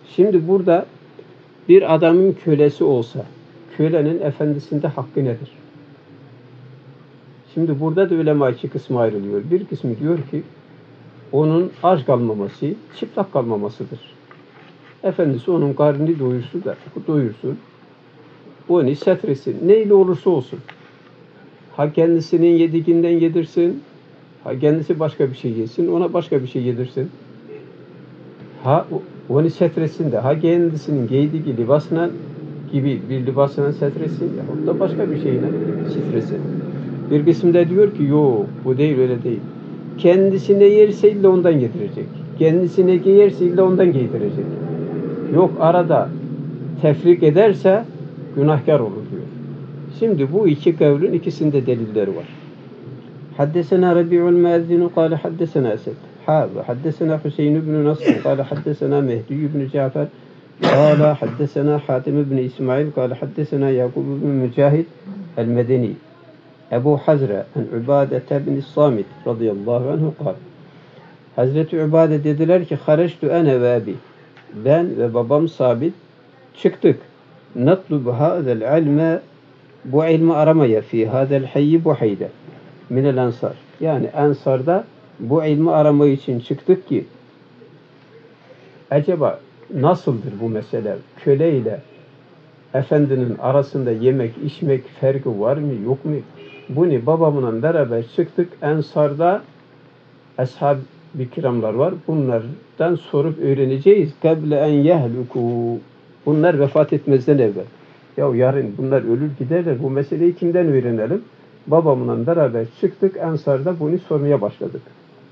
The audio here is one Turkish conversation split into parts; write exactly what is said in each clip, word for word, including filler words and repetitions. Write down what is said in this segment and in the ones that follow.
Şimdi burada bir adamın kölesi olsa, kölenin efendisinde hakkı nedir? Şimdi burada da ulema iki kısma ayrılıyor. Bir kısmı diyor ki, onun aç kalmaması, çıplak kalmamasıdır. Efendisi onun karnını doyursun da, doyursun. Onu setresin. Neyle olursa olsun. Ha kendisinin yediğinden yedirsin, ha kendisi başka bir şey yesin, ona başka bir şey yedirsin. Ha onu setresin de, ha kendisinin giydiği libasına gibi bir libasına setresin, ya da başka bir şeyine setresin. Bir kısımda diyor ki, yok bu değil, öyle değil. Kendisine yerse illa ondan yedirecek. Kendisine giyerse illa ondan giydirecek. Yok arada tefrik ederse günahkar olur diyor. Şimdi bu iki kavlin ikisinde delilleri var. Haddesena Rabi'ul Muezzinu kâle haddesena Esed. Ha ve haddesena Hüseyin ibn Nasr kâle haddesena Mehdi ibn Cafer kâle haddesena Hatim ibn İsmail kâle haddesena Yakub ibn Mücahid el-Medeni Ebu Hazre en Ubadete bin Samit radıyallahu anhu kâle. Hazreti Ubade dediler ki hareçtu ene ve abi. Ben ve babam Sabit çıktık. Natlubu hâzel ilme, bu ilmi aramaya fi hâzel hayyi bu hayde minel ensar. Yani ensarda bu ilmi arama için çıktık ki acaba nasıldır bu mesele? Köle ile efendinin arasında yemek içmek farkı var mı yok mu? Bunu babamla beraber çıktık. Ensarda ashab-ı kiramlar var. Bunlardan sorup öğreneceğiz. Kable en yehluku. Bunlar vefat etmezden evvel. Ya yarın bunlar ölür giderler. Bu meseleyi kimden öğrenelim? Babamla beraber çıktık. Ensarda bunu sormaya başladık.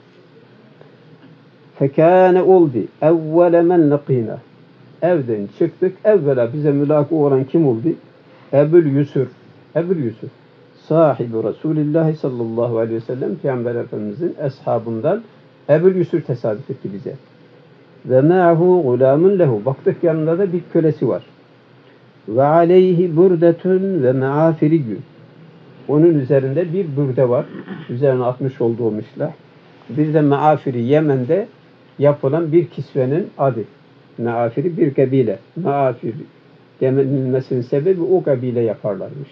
Fekâne oldu. Evvele men lakîna. Evden çıktık. Evvela bize mülâkı olan kim oldu? Ebul Yusuf. Ebul Yusuf. Sahibi Resulullah sallallahu aleyhi ve sellem Peygamber Efendimizin eshabından Ebul Yusuf tesadüf etti bize. Ve ma'hu gulamun lehu. Baktık yanında da bir kölesi var. Ve aleyhi burdetun ve ma'afiriyyun. Onun üzerinde bir bürde var. Üzerine atmış olduğu mişlah. Bir de maafiri Yemen'de yapılan bir kisvenin adı. Maafiri bir kabile. Maafiri denilmesinin sebebi o kabile yaparlarmış.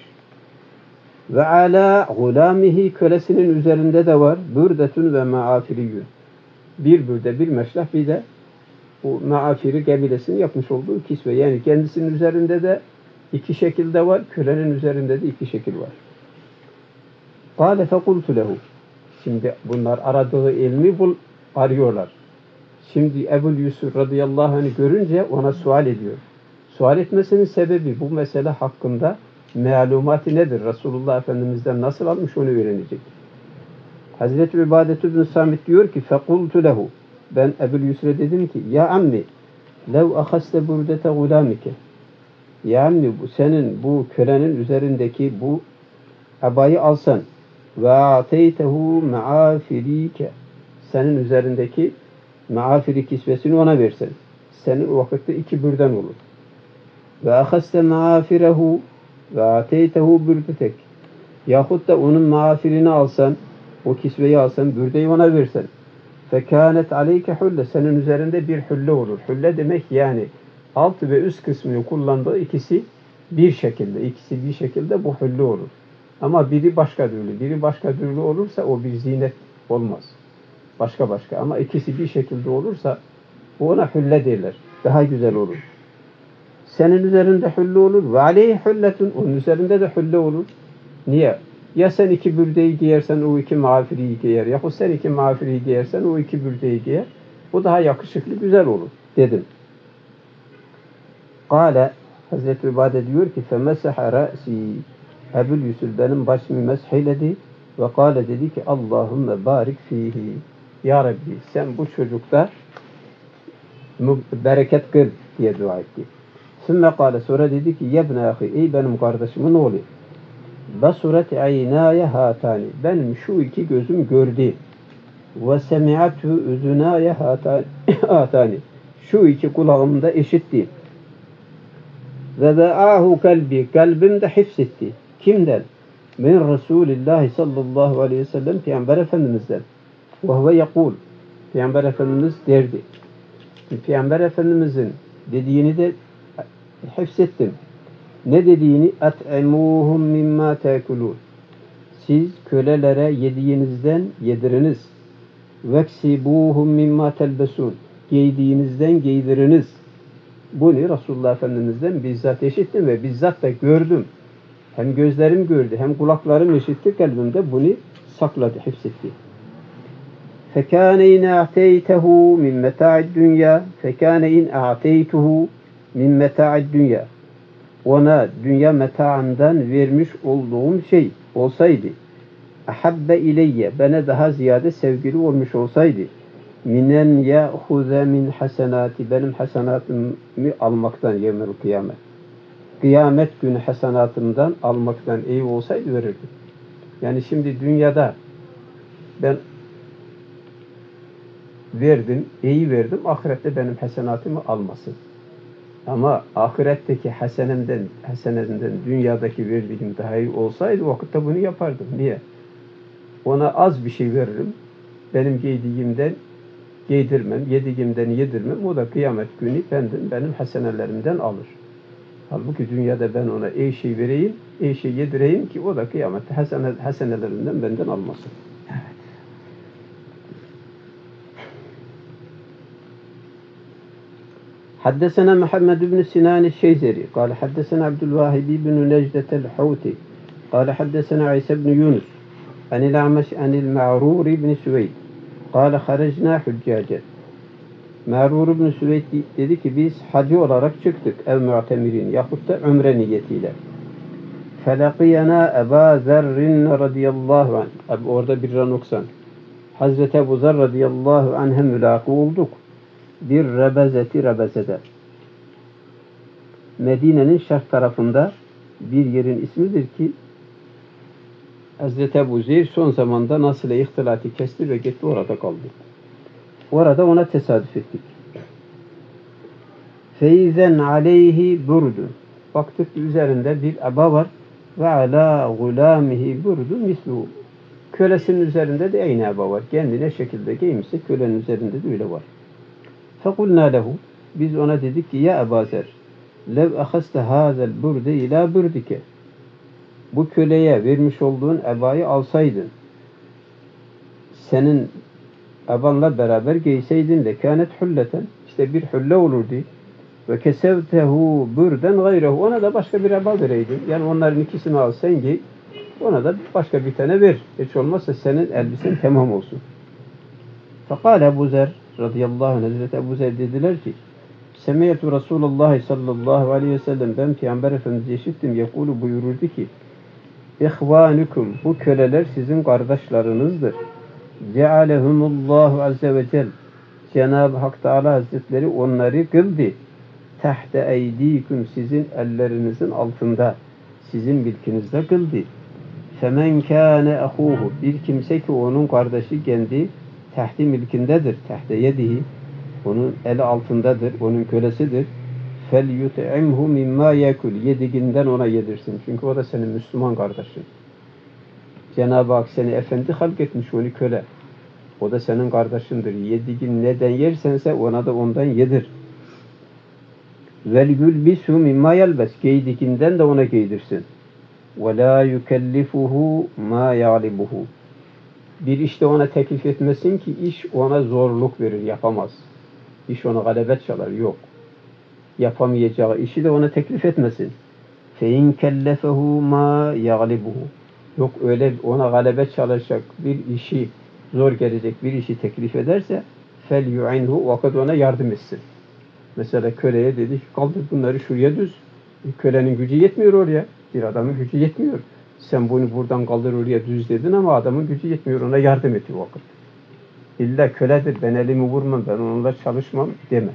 Ve ala gulamihi kölesinin üzerinde de var. Bürdetun ve maafiriyyun. Bir bürde, bir meşlah, bir de bu maafiri kabilesinin yapmış olduğu kisve. Yani kendisinin üzerinde de iki şekilde var. Kölenin üzerinde de iki şekil var. Kâle fekultu lehu. Şimdi bunlar aradığı ilmi bul, arıyorlar. Şimdi Ebu Yusuf radıyallahu anh görünce ona sual ediyor. Sual etmesinin sebebi bu mesele hakkında malumatı nedir? Resulullah Efendimiz'den nasıl almış onu öğrenecek. Hazreti Ubadetü bin Samit diyor ki fekultu lehu. Ben Ebu Yusuf'a dedim ki ya ammi lev ahaste burdete gulamike. Ya ammi bu senin bu kölenin üzerindeki bu abayı alsan ve ateytehu maafirike. Senin üzerindeki maafiri kisvesini ona versen. Senin o vakitte iki bürden olur. Ve ahaste maafirehu ve ateytehu bürdetek. Yahut da onun maafirini alsan, o kisveyi alsan, bürdeyi ona versen. Fekânet aleyke hulle. Senin üzerinde bir hülle olur. Hülle demek yani alt ve üst kısmını kullandığı ikisi bir şekilde. İkisi bir şekilde bu hülle olur. Ama biri başka türlü, biri başka türlü olursa o bir zinet olmaz. Başka başka. Ama ikisi bir şekilde olursa ona hülle derler. Daha güzel olur. Senin üzerinde hülle olur. Ve aleyhi hülletun. Onun üzerinde de hülle olur. Niye? Ya sen iki bürdeyi giyersen o iki mağfiriyi giyer. Yahut sen iki mağfiriyi giyersen o iki bürdeyi giyer. O daha yakışıklı, güzel olur dedim. Kâle Hazreti Ubade diyor ki femeseha ra'si. Ebul Yusuf benim başımı mesheyledi ve kâle dedi ki Allahümme barik fihi. Ya Rabbi sen bu çocukta bereket kıl diye dua etti. Sümme kâle sonra dedi ki yebne ahi ey benim kardeşimin oğlu. Basuret aynâye hâtâni. Benim şu iki gözüm gördü. Ve semi'atü üzünâye hâtâni. Şu iki kulağım da işitti. Ve be'âhu kalbi. Kalbim de hifzetti. Kimden? Min Resulillah sallallahu aleyhi ve sellem Peygamber Efendimiz'den. Ve huve yakul. Peygamber Efendimiz derdi. Peygamber Efendimiz'in Dediğini de hepsettim. Ne dediğini? At'imuhum mimma tekulun. Siz kölelere yediğinizden yediriniz. Veksibuhum mimma telbesun. Giydiğinizden giydiriniz. Bunu Resulullah Efendimiz'den bizzat işittim ve bizzat da gördüm. Hem gözlerim gördü, hem kulaklarım işitti, kalbimde bunu sakladı, hepsetti. فَكَانَ اِنْ اَعْتَيْتَهُ مِنْ مَتَاعِ الدُّنْيَا فَكَانَ اِنْ اَعْتَيْتُهُ مِنْ مَتَاعِ الدُّنْيَا Ona dünya metaından vermiş olduğum şey olsaydı, ahabbe ileyye, bana daha ziyade sevgili olmuş olsaydı, minen ya'huze min hasenati, benim hasenatımı almaktan yevmel kıyamet. Kıyamet günü hasenatımdan almaktan iyi olsaydı verirdim. Yani şimdi dünyada ben verdim, iyi verdim, ahirette benim hasenatımı almasın. Ama ahiretteki hasenemden, hasenemden dünyadaki verdiğim daha iyi olsaydı o vakitte bunu yapardım. Niye? Ona az bir şey veririm. Benim giydiğimden giydirmem, yediğimden yedirmem. O da kıyamet günü benden, benim hasenelerimden alır. Halbuki dünyada ben ona iyi şey vereyim, iyi şey yedireyim ki o da kıyamette hasene, hasenelerinden benden almasın. حدثنا محمد بن سنان الشيزري قال حدثنا عبد الواحد بن نجدة الحوتي قال حدثنا عيسى بن يونس عن الأعمش عن المعرور بن سويد قال خرجنا حجاجا. Ma'rur ibn Süveyd dedi ki biz hacı olarak çıktık, ev mu'temirin yahut da umre niyetiyle. Felaqiyana Ebu Zerrin radıyallahu anh. Orada bir ran oksan. Hazreti Ebu Zer radıyallahu anh'e mülaki olduk. Bir rebezeti rebezede. Medine'nin şark tarafında bir yerin ismidir ki Hazreti Ebu Zer son zamanda nasıl ihtilatı kesti ve gitti orada kaldı. Orada ona tesadüf ettik. Feyzen aleyhi burdun. Baktık üzerinde bir aba var. Ve ala gulamihi burdun mislu. Kölesinin üzerinde de aynı aba var. Kendine şekilde giymişse kölenin üzerinde de öyle var. Fekulna lehu. Biz ona dedik ki ya Ebu Zer lev ahaste hazel burde ila burdike. Bu köleye vermiş olduğun ebayı alsaydın senin abanla beraber giyseydin de kânet hulleten, işte bir hulle olurdu. Ve kesevtehu burden gayrehu, ona da başka bir aba vereydin. Yani onların ikisini al sen giy, ona da başka bir tane ver. Hiç olmazsa senin elbisen tamam olsun. Fekâle Ebu Zer radıyallahu anh, Hazreti Ebu Zer dediler ki Semiyetü Resulullah sallallahu aleyhi ve sellem, ben Peygamber Efendimiz'i işittim, yekulu buyururdu ki İhvanukum, bu köleler sizin kardeşlerinizdir. Cealehumullahu azze ve cel, Cenab-ı Hak Teala Hazretleri onları kıldı. Tahte eydikum, sizin ellerinizin altında, sizin bilkinizde kıldı. Femen kâne ahuhu, bir kimse ki onun kardeşi kendi tahti milkindedir, tahte yedihi, onun eli altındadır, onun kölesidir. Fel yut'imhu mimma yekul, yediğinden ona yedirsin. Çünkü o da senin Müslüman kardeşin. Cenab-ı Hak seni efendi halk etmiş, onu köle. O da senin kardeşindir. Yediğin neden yersense ona da ondan yedir. Vel yulbisu mimma yelbes, giydiğinden de ona giydirsin. Ve la yukellifuhu ma ya'libuhu. Bir işte ona teklif etmesin ki iş ona zorluk verir, yapamaz. İş ona galebet çalar, yok. Yapamayacağı işi de ona teklif etmesin. Fe in kellefehu ma ya'libuhu. Yok öyle ona galebet çalacak bir işi, zor gelecek bir işi teklif ederse fel yu'inhu, vakit ona yardım etsin. Mesela köleye dedi ki kaldır bunları şuraya düz. Kölenin gücü yetmiyor oraya. Bir adamın gücü yetmiyor. Sen bunu buradan kaldır oraya düz dedin ama adamın gücü yetmiyor. Ona yardım et o vakit. İlla köledir. Ben elimi vurmam. Ben onunla çalışmam deme.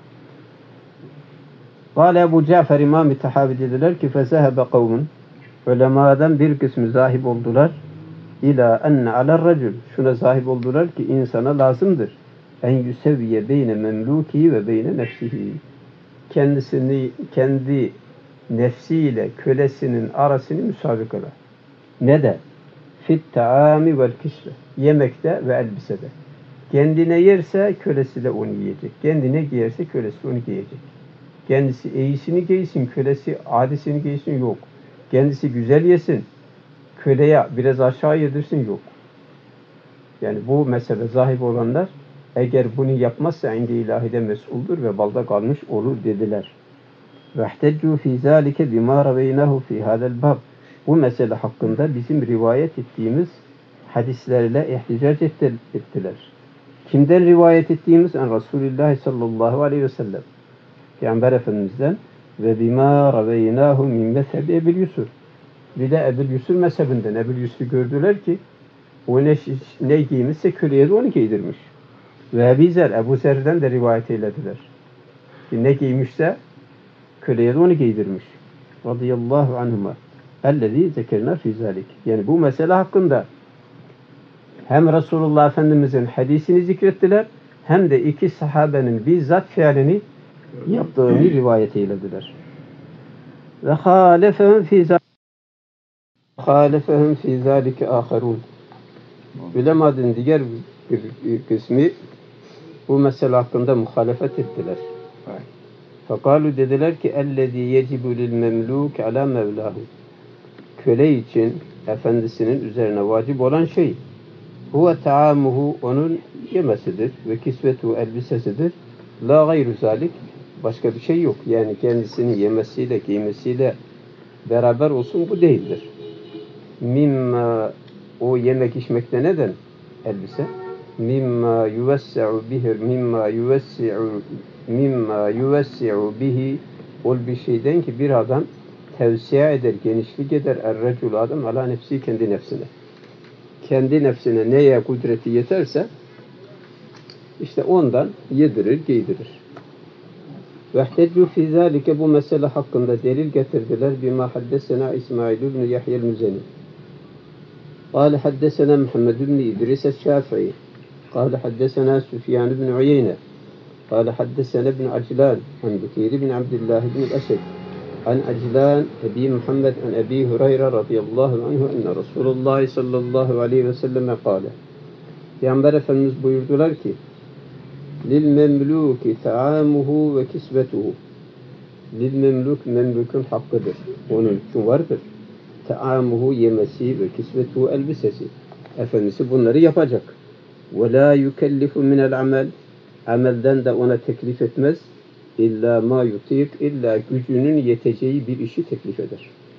Kâle Ebu Cafer İmam-ı Tahavi dediler ki fezehebe kavmun. Ulemadan bir kısmı zahib oldular. İlâ enne aler racül. Şuna zahib oldular ki insana lazımdır. En yüsevviye beyne memluki ve beyne nefsihi. Kendisini, kendi nefsiyle kölesinin arasını müsabıkala. Ne de? Fit taami vel kisve. Yemekte ve elbisede. Kendine yerse kölesi de onu yiyecek. Kendine giyerse kölesi de onu giyecek. Kendisi iyisini giysin, kölesi adisini giysin, yok. Kendisi güzel yesin, köleye biraz aşağı yedirsin, yok. Yani bu mesele zahip olanlar eğer bunu yapmazsa indi ilahide mesuldur ve balda kalmış olur dediler. وَاحْتَجُّوا فِي ذَٰلِكَ بِمَا رَوَيْنَاهُ فِي هَذَا الْبَابِ Bu mesele hakkında bizim rivayet ettiğimiz hadislerle ihticac ettiler. Kimden rivayet ettiğimiz? En Resulullah sallallahu aleyhi ve sellem. Peygamber Efendimiz'den ve bima raveynahu min mezhebi Ebu'l Yusuf. Bir de Ebu'l Yusuf mezhebinden. Ebu'l Yusuf'u gördüler ki o ne, ne giymişse köleye de onu giydirmiş. Ve Ebu Zer, Ebu Zer'den de rivayet eylediler. Ki ne giymişse köleye de onu giydirmiş. Radıyallahu anhuma. Ellezî zekerna fî zâlik. Yani bu mesele hakkında hem Resulullah Efendimiz'in hadisini zikrettiler hem de iki sahabenin bizzat fiilini yaptığını rivayet eylediler. Ve halefehum fî zâlik halefehum fî zâlike âherûn. Ulemanın diğer bir kısmı bu mesele hakkında muhalefet ettiler. Fekalu dediler ki ellezî yecibu lil memlûk alâ mevlâhu. Köle için efendisinin üzerine vacip olan şey huve taamuhu onun yemesidir ve kisvetu elbisesidir. La gayru zalik başka bir şey yok. Yani kendisinin yemesiyle giymesiyle beraber olsun bu değildir. Mimma o yemek içmekte neden elbise? Mimma yuvessi'u bihi mimma yuvessi'u mimma yuvessi'u bihi ol bir şeyden ki bir adam tevsiye eder, genişlik eder er-recul adam ala nefsi kendi nefsine. Kendi nefsine neye kudreti yeterse işte ondan yedirir, giydirir. Vehteccu fî zâlike bu mesele hakkında delil getirdiler. Bima haddesena İsmail ibn Yahya el-Müzeni. قال حدثنا محمد بن إدريس الشافعي قال حدثنا سفيان بن عيينة قال حدثنا ابن عجلان عن بكير بن عبد الله بن الأسد عن عجلان أبي محمد عن أبي هريرة رضي الله عنه أن رسول الله صلى الله عليه وسلم قال Peygamber Efendimiz buyurdular ki lil memluki taamuhu ve kisvetuhu lil memluk memlukun hakkıdır. Onun için vardır. Taamuhu yemesi ve kisvetuhu elbisesi. Efendisi bunları yapacak. Ve la yukellifu minel amel amelden de ona teklif etmez. İlla ma yutik illa gücünün yeteceği bir işi teklif eder.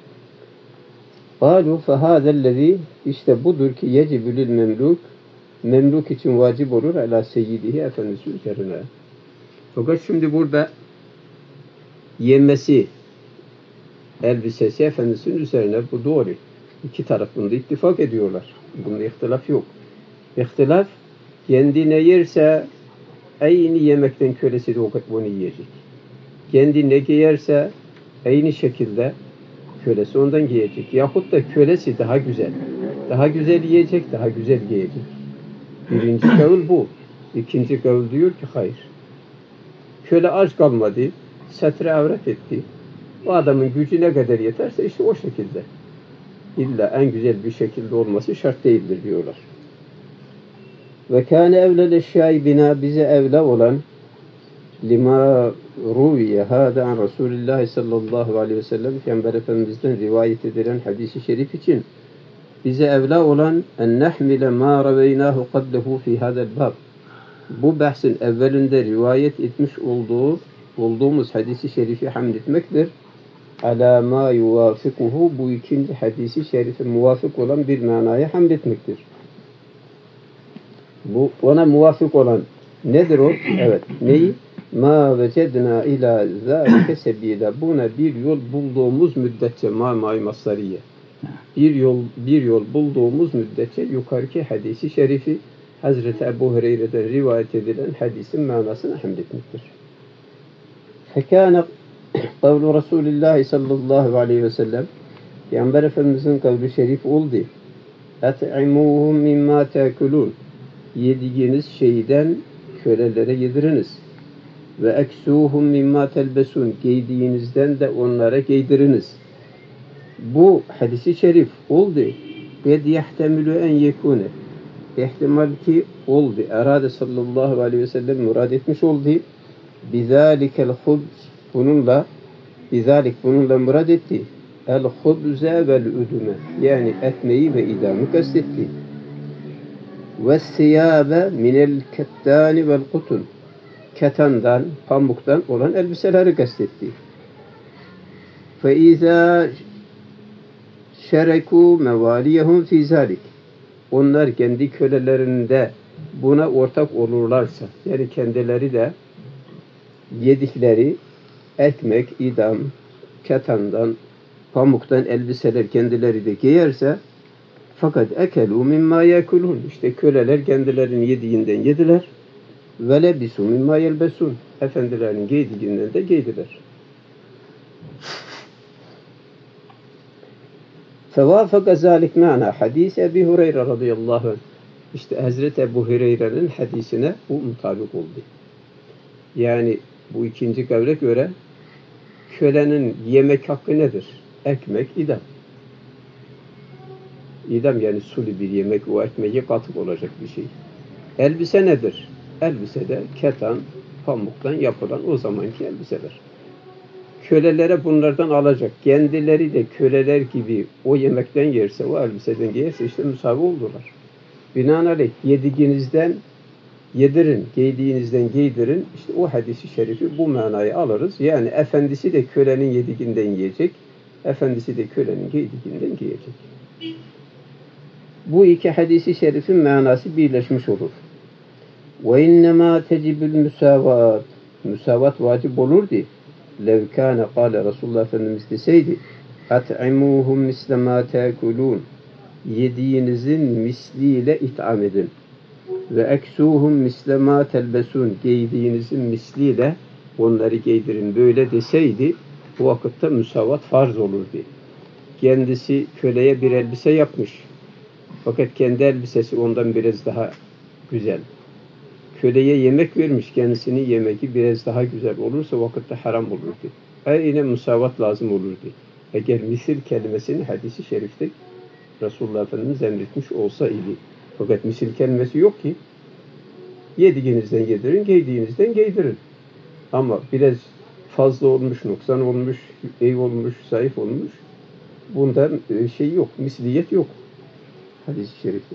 Qalu fehâzellezî işte budur ki yecibü lil memluk memluk için vacip olur ala seyyidihi efendisi üzerine. Fakat şimdi burada yemesi elbisesi efendisinin üzerine bu doğru. İki taraf bunda ittifak ediyorlar. Bunda ihtilaf yok. İhtilaf kendi ne yerse aynı yemekten kölesi de onu yiyecek. Kendi ne giyerse aynı şekilde kölesi ondan giyecek. Yahut da kölesi daha güzel. Daha güzel yiyecek, daha güzel giyecek. Birinci kavul bu. İkinci kavul diyor ki hayır. Köle aç kalmadı, setre avret etti. O adamın gücü ne kadar yeterse işte o şekilde. İlla en güzel bir şekilde olması şart değildir diyorlar. Ve kâne evlel eşyâi bina bize evla olan lima ruviye hâdâ an Resulullah sallallahu aleyhi ve sellem Peygamber Efendimiz'den rivayet edilen hadisi şerif için bize evla olan en nehmile mâ raveynâhu qablehu fî hâdel bab. Bu bahsin evvelinde rivayet etmiş olduğu olduğumuz hadisi şerifi hamletmektir. Alâ mâ yuvâfikuhu bu ikinci hadisi şerife muvafık olan bir manaya hamletmektir. Bu ona muvafık olan nedir o? Evet. Neyi? Ma vecedna ila zâlike sebîlâ. Buna bir yol bulduğumuz müddetçe ma ma masariye. Bir yol bir yol bulduğumuz müddetçe yukarıki hadisi şerifi Hazreti Ebu Hureyre'den rivayet edilen hadisin manasını hamletmektir. Fekâne kavlu Resulullah sallallahu aleyhi ve sellem Peygamber Efendimiz'in kavlu şerif oldu. Et'imûhum mimmâ te'kulûn. Yediğiniz şeyden kölelere yediriniz. Ve eksuhum mimma telbesun. Giydiğinizden de onlara giydiriniz. Bu hadisi şerif oldu. Ve yehtemilü en yekune. İhtimal ki oldu. Erade sallallahu aleyhi ve sellem murad etmiş oldu. Bizalikel hubz Bununla bizalik bununla murad etti. El hubze vel üdüme. Yani ekmeği ve idamı kastetti. Ve siyabe minel kettani vel kutun. Ketandan, pamuktan olan elbiseleri kastetti. Fe izâ şerekû mevaliyehum fî zâlik. Onlar kendi kölelerinde buna ortak olurlarsa, yani kendileri de yedikleri ekmek, idam, ketandan, pamuktan elbiseler kendileri de giyerse, fakat ekelu mimma yekulun. İşte köleler kendilerinin yediğinden yediler. Ve lebisu mimma yelbesun. Efendilerin giydiğinden de giydiler. Fevafaka zalik mana hadis Ebu Hureyre radıyallahu anh. İşte Hazreti Ebu Hureyre'nin hadisine bu mutabık oldu. Yani bu ikinci kavle göre kölenin yemek hakkı nedir? Ekmek, idam. İdam yani sulu bir yemek, o ekmeğe katık olacak bir şey. Elbise nedir? Elbise de ketan, pamuktan yapılan o zamanki elbiseler. Kölelere bunlardan alacak. Kendileri de köleler gibi o yemekten yerse, o elbiseden giyerse işte müsavi oldular. Binaenaleyh yediğinizden yedirin, giydiğinizden giydirin. İşte o hadisi şerifi bu manayı alırız. Yani efendisi de kölenin yediğinden yiyecek, efendisi de kölenin giydiğinden giyecek. Bu iki hadisi şerifin manası birleşmiş olur. Ve innemâ tecibül müsavat. Müsavat vacip olurdu. Lev kâne kâle Resulullah Efendimiz deseydi at'imuhum mislemâ tekulûn. Yediğinizin misliyle itham edin. Ve eksuhum mislemâ telbesûn. Giydiğinizin misliyle onları giydirin. Böyle deseydi bu vakitte müsavat farz olurdu. Kendisi köleye bir elbise yapmış. Fakat kendi elbisesi ondan biraz daha güzel. Köleye yemek vermiş, kendisinin yemeği biraz daha güzel olursa vakitte haram olurdu. E yine musavat lazım olurdu. Eğer misil kelimesini hadisi şerifte Resulullah Efendimiz emretmiş olsa idi. Fakat misil kelimesi yok ki. Yediğinizden yedirin, giydiğinizden giydirin. Ama biraz fazla olmuş, noksan olmuş, ev olmuş, zayıf olmuş. Bundan şey yok, misliyet yok. Hadis-i şerifte.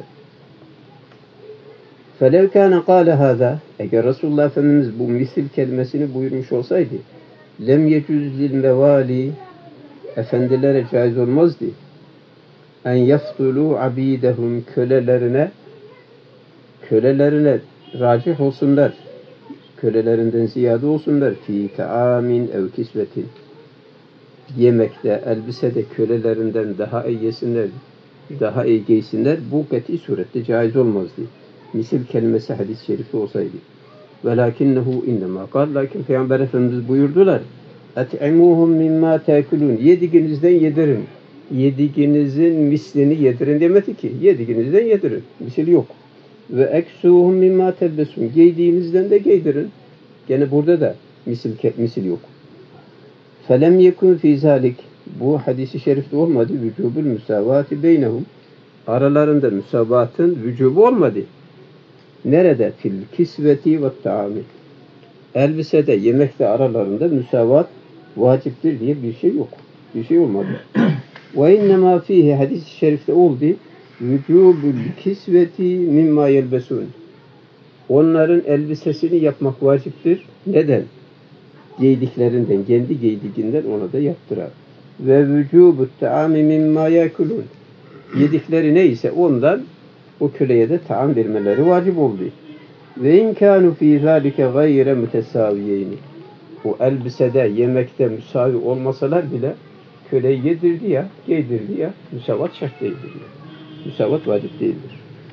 فَلَوْ كَانَ قَالَ هَذَا. Eğer Resulullah Efendimiz bu misil kelimesini buyurmuş olsaydı, lem yecüz lil mevali, efendilere caiz olmazdı. En yaftulu abidehum, kölelerine kölelerine racih olsunlar. Kölelerinden ziyade olsunlar. Fi ta'amin ev kisvetin. Yemekte, elbisede kölelerinden daha iyi yesinler, daha iyi giysinler. Bu kati surette caiz olmazdı. Misil kelimesi hadis-i şerifi olsaydı. Velakinnehu innema kal. Lakin Peygamber Efendimiz buyurdular. Et'imuhum mimma tekulun. Yediğinizden yedirin. Yediğinizin mislini yedirin demedi ki. Yediğinizden yedirin. Misil yok. Ve eksuhum mimma telbesun. Giydiğinizden de giydirin. Gene burada da misil, misil yok. Felem yekun fî zâlik. Bu hadisi şerifte olmadı. Vücubul müsavati beynehum. Aralarında müsavatın vücubu olmadı. Nerede? Fil kisveti ve ta'ami. Elbisede, yemekte aralarında müsavat vaciptir diye bir şey yok. Bir şey olmadı. Ve innemâ fîhi hadis-i şerifte oldu. Vücubul kisveti mimma yelbesun. Onların elbisesini yapmak vaciptir. Neden? Giydiklerinden, kendi giydiğinden ona da yaptırar. Ve vücubut ta'ami mimma yekulun. Yedikleri neyse ondan o köleye de taam vermeleri vacip oldu. Ve in kanu fi zalike gayre mütesaviyeyni. O elbisede, yemekte müsavi olmasalar bile köleyi yedirdi ya, giydirdi ya, müsavat şart değildir. Müsavat vacip değildir.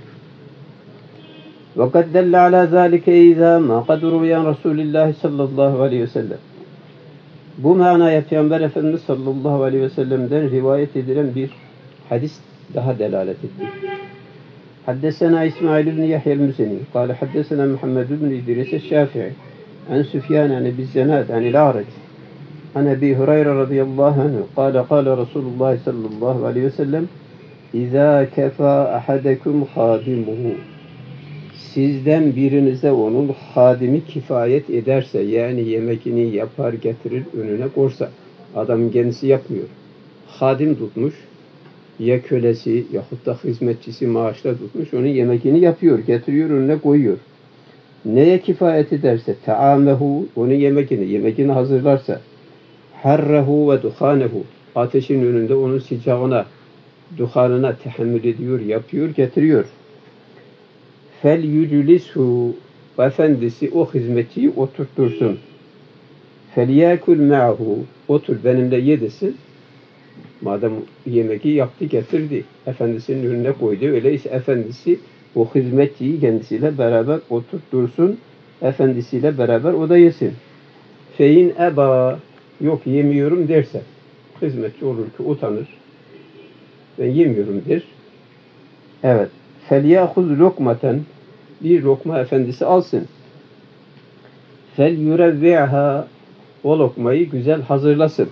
Ve kad delle ala zalike izâ ma kad ruyan Resulullah sallallahu aleyhi ve sellem. Bu manaya Peygamber Efendimiz sallallahu aleyhi ve sellem'den rivayet edilen bir hadis daha delalet etti. Haddesena İsmail ibn Yahya el-Müzeni, kâle haddesena Muhammed ibn İdris el-Şafi'i, an Süfyan an Ebi Zenad an el-A'rac, an Ebi Hureyre radıyallahu anhu, kâle kâle Resulullah sallallahu aleyhi ve sellem, İzâ kefâ ahadekum khâdimuhu. sizden birinize onun hadimi kifayet ederse, yani yemekini yapar getirir önüne korsa, adam kendisi yapmıyor. Hadim tutmuş, ya kölesi yahut da hizmetçisi maaşla tutmuş, onun yemekini yapıyor, getiriyor önüne koyuyor. Neye kifayet ederse, teamehu, onun yemekini, yemekini hazırlarsa, harrehu ve duhanehu, ateşin önünde onun sıcağına, duhanına tahammül ediyor, yapıyor, getiriyor. Fel yüclishu, efendisi o hizmetçiyi oturtursun. Fel yakul ma'hu, otur benimle ye desin. Madem yemeği yaptı getirdi, efendisinin önüne koydu, öyleyse efendisi o hizmetçiyi kendisiyle beraber oturtursun, efendisiyle beraber o da yesin. Fein eba, yok yemiyorum derse, hizmetçi olur ki utanır, ben yemiyorum der. Evet. فَلْيَأْخُذْ لُقْمَةً, bir lokma efendisi alsın. فَلْيُرَوِّعْهَا, o lokmayı güzel hazırlasın.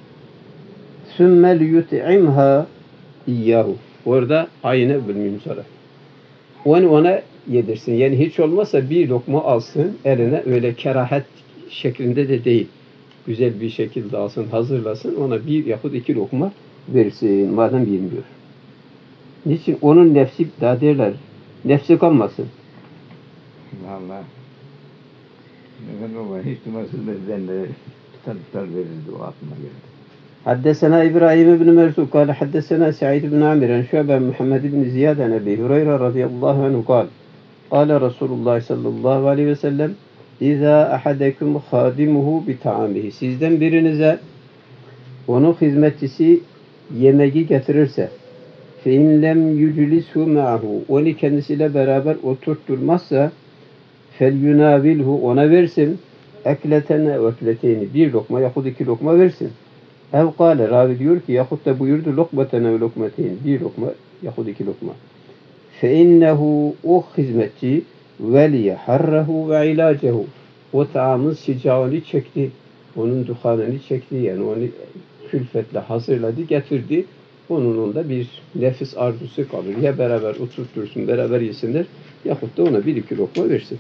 ثُمَّ لِيُطْعِمْهَا اِيَّهُ, orada ayine bölmeyeyim sonra. Onu ona yedirsin. Yani hiç olmazsa bir lokma alsın eline, öyle kerahet şeklinde de değil. Güzel bir şekilde alsın, hazırlasın, ona bir yahut iki lokma versin, madem bilmiyor. Niçin? Onun nefsi, daha derler, nefsi kalmasın. Vallahi ben o hiç dumasız ben de tutar tutar verirdi, o aklıma geldi. حدثنا إبراهيم بن مرزوق قال حدثنا سعيد بن عامر عن شعبة محمد بن زياد عن أبي هريرة رضي الله عنه قال قال رسول الله صلى الله عليه وسلم إذا أحدكم خادمه بطعامه, sizden birinize onun hizmetçisi yemeği getirirse, فَاِنْ لَمْ يُجْلِسْهُ مَعَهُ, onu kendisiyle beraber oturtturmazsa, فَلْيُنَاوِلْهُ, ona versin, اَكْلَتَنَ وَاكْلَتَيْنِ, bir lokma yahut iki lokma versin. Ev kâle, ravi diyor ki, yahut da buyurdu, lokmatene ve lokmeteyn, bir lokma yahut iki lokma. فَاِنَّهُ, o hizmetçi, veliye harrehu ve ilacehu, o taamın sıcağını çekti, onun duhanını çekti, yani onu külfetle hazırladı, getirdi. Onun onda bir nefis arzusu kalır. Ya beraber oturtursun, beraber yesinler, yahut da ona bir iki lokma versin.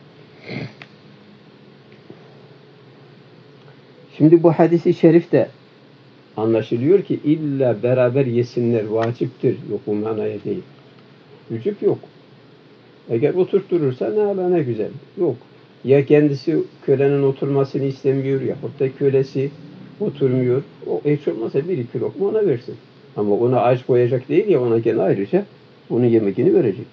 Şimdi bu hadis-i şerifte anlaşılıyor ki illa beraber yesinler vaciptir. Yok, bu manaya değil. Vücub yok. Eğer oturtturursa ne ala ne güzel. Yok. Ya kendisi kölenin oturmasını istemiyor, yahut da kölesi oturmuyor. O hiç olmazsa bir iki lokma ona versin. Ama ona aç koyacak değil ya, ona gene ayrıca onun yemeğini verecek.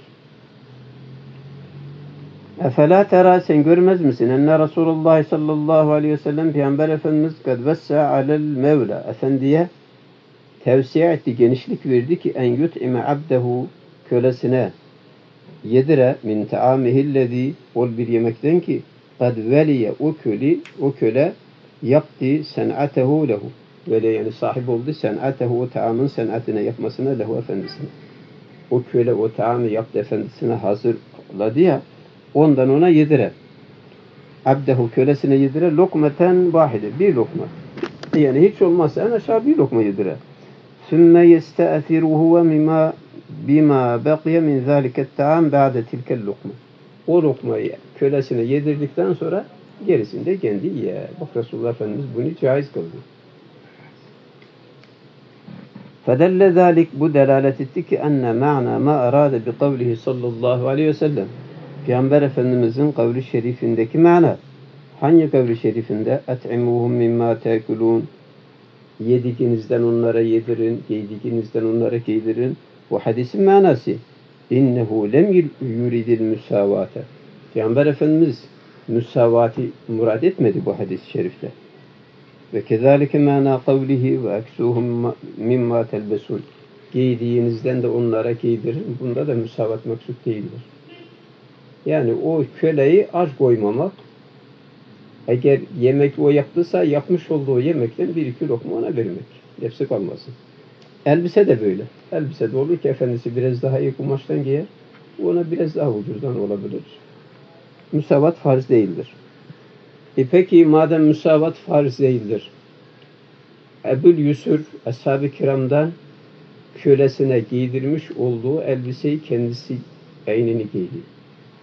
Efela tera, sen görmez misin? Enne Resulullah sallallahu aleyhi ve sellem, Peygamber Efendimiz kad vessa alel mevla, efendiye tevsiye etti, genişlik verdi ki en yut'ime abdehu, kölesine yedire min taamihillezî, ol bir yemekten ki kad veliye, o köle, o köle yaptı sen'atehu lehu, böyle yani sahip oldu sen'atehu, o taamın sen'atine yapmasına lehu, efendisine. O köle o taamı yaptı, efendisine hazırladı ya, ondan ona yedire. Abdehu, kölesine yedire, lokmeten vahide, bir lokma. Yani hiç olmazsa en aşağı bir lokma yedire. Sümme yeste'firuhu mimma bima baqiye min zaliket taam ba'de tilkel lokma. O lokmayı kölesine yedirdikten sonra gerisini de kendi yer. Bak Resulullah Efendimiz bunu caiz kıldı. Fedelle zalik, bu delalet etti ki enne ma'na ma arade bi kavlihi sallallahu aleyhi ve sellem. Peygamber Efendimizin kavli şerifindeki mana. Hangi kavli şerifinde? Et'imuhum mimma tekulun. Yediğinizden onlara yedirin, giydiğinizden onlara giydirin. Bu hadisin manası. İnnehu lem yuridil müsavate. Peygamber Efendimiz müsavati murad etmedi bu hadis-i şerifte. Ve kezalike mana kavlihi ve eksuhum mimma telbesun. Giydiğinizden de onlara giydirin. Bunda da müsavat maksut değildir. Yani o köleyi aç koymamak, eğer yemek o yaptıysa yapmış olduğu yemekten bir iki lokma ona vermek. Nefsi kalmasın. Elbise de böyle. Elbise de olur ki efendisi biraz daha iyi kumaştan giyer. Ona biraz daha ucuzdan olabilir. Müsavat farz değildir. E peki madem müsavat farz değildir, Ebul Yusur Ashab-ı Kiram'dan kölesine giydirmiş olduğu elbiseyi kendisi beynini giydi.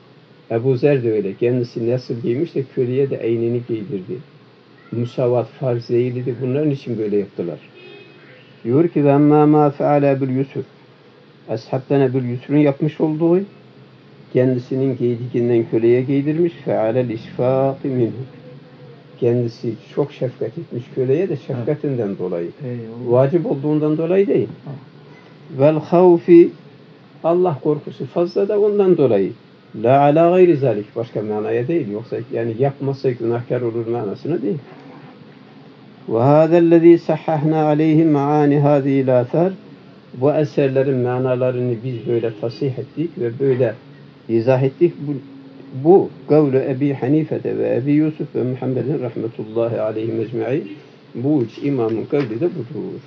Ebu Zer de öyle. Kendisi nasıl giymiş de köleye de eynini giydirdi. Musavat farz değildi. Bunların için böyle yaptılar. Diyor ki وَاَمَّا مَا فَعَلَى بِالْيُسُرِ Ashabtan Ebu Yusuf'un yapmış olduğu kendisinin giydiğinden köleye giydirmiş. فَعَلَى الْاِشْفَاقِ مِنْهُ Kendisi çok şefkat etmiş köleye de şefkatinden dolayı. Eyvallah. Vacip olduğundan dolayı değil. Vel havfi Allah korkusu fazla da ondan dolayı. La ala gayri zalik başka manaya değil. Yoksa yani yapmazsa günahkar olur manasına değil. Ve hâzellezî sahhahna aleyhi maani hâzîl âthâr Bu eserlerin manalarını biz böyle tasih ettik ve böyle izah ettik. Bu, bu kavlu Ebi Hanife'de ve Ebi Yusuf ve Muhammed'in rahmetullahi aleyhi mecmu'i bu üç imamın kavli de budur.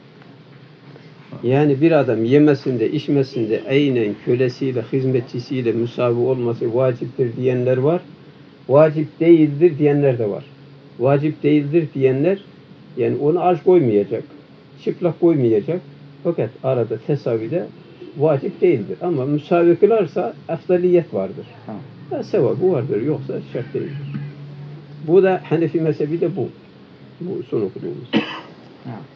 Yani bir adam yemesinde, içmesinde aynen kölesiyle, hizmetçisiyle müsavi olması vaciptir diyenler var. Vacip değildir diyenler de var. Vacip değildir diyenler yani onu aç koymayacak, çıplak koymayacak. Fakat arada tesavide vacip değildir. Ama müsavi kılarsa efdaliyet vardır. Ha. Sevabı vardır. Yoksa şart değildir. Bu da Hanefi mezhebi de bu. Bu son okuduğumuz.